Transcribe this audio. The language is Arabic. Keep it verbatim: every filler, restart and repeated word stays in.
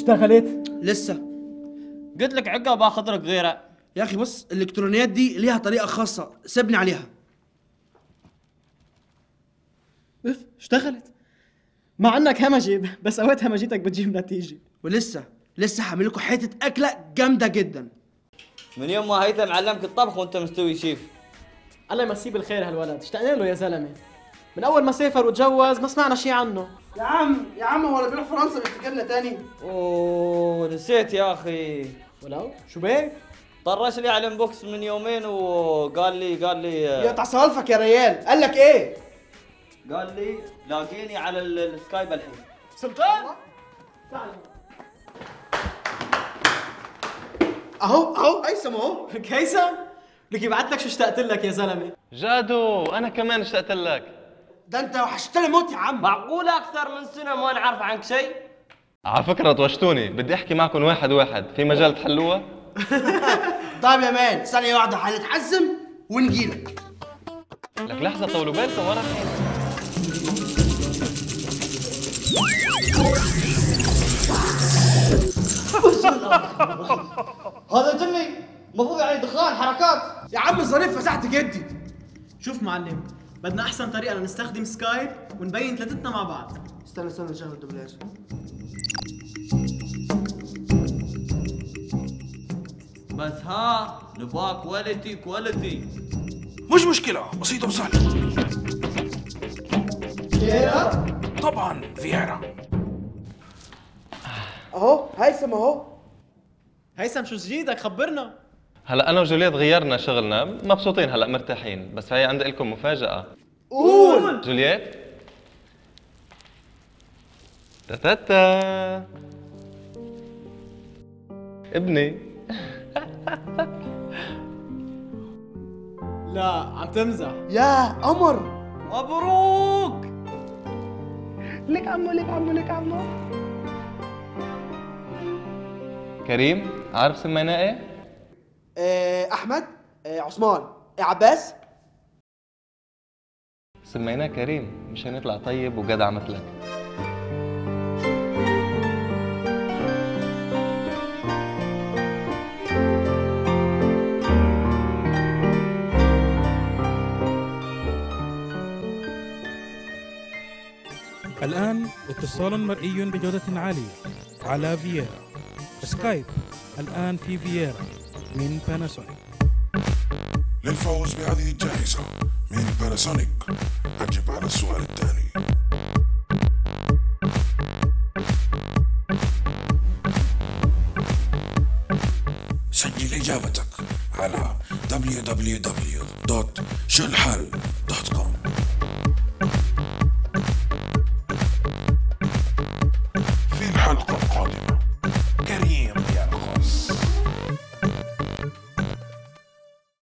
اشتغلت؟ لسه. قلت لك عقب باخذ لك غيره. يا اخي بص، الالكترونيات دي ليها طريقه خاصه، سيبني عليها. اف اشتغلت. مع انك همجي بس اوقات همجيتك بتجيب نتيجه. ولسه لسه هعمل لكم حته اكله جامده جدا. من يوم ما هيثم علمك الطبخ وانت مستوي شيف. الله يمسيه بالخير هالولد، اشتقنا له يا زلمه. من اول ما سافر وتجوز ما سمعنا شيء عنه. يا عم يا عم هو اللي بيروح فرنسا بيفتكرنا تاني. اوه نسيت يا اخي. ولو شو بيك؟ طرش لي على الانبوكس من يومين وقال لي قال لي يا تعصلفك يا ريال، قال لك ايه؟ قال لي لاقيني على ال- السكايب الحين. سلطان اهو اهو هيثم اهو. لك هيثم؟ لك يبعت لك شو اشتقت لك يا زلمه. جادو انا كمان اشتقت لك. ده انت وحشتني موت يا عم. معقولة أكثر من سنة ما نعرف عنك شيء؟ على فكرة طوشتوني، بدي احكي معكم واحد واحد، في مجال تحلوها؟ طيب يا مان، ثانيه واحده هنتحزم ونجيلك. لك لحظة طولوا بالكم ورا الحين. هذا جني، المفروض يعني دخان حركات. يا عم الظريف فسحت جدي. شوف معلم، بدنا احسن طريقه لنستخدم سكايب ونبين ثلاثتنا مع بعض. استنى استنى نشغل الدوبلاج. بس ها نبغى كواليتي كواليتي. مش مشكلة، بسيطة وسهلة. فييرا؟ طبعا فييرا. اهو هيثم اهو. هيثم شو جديدك خبرنا. هلا انا وجولييت غيرنا شغلنا، مبسوطين هلا مرتاحين، بس هي عندي لكم مفاجأة. قول. جولييت تاتاتا ابني. لا عم تمزح. يا قمر مبروك. لك عمو لك عمو لك عمو. كريم عارف سميناه ايه؟ آه احمد، آه عثمان، آه عباس. سميناه كريم مشان يطلع طيب وجدع مثلك. الآن اتصال مرئي بجودة عالية على فييرا. سكايب الآن في فييرا من باناسونيك. للفوز بهذه الجائزة من باناسونيك، أجب على السؤال التالي. سجل إجابتك على دبليو دبليو دبليو دوت شو الحل دوت كوم.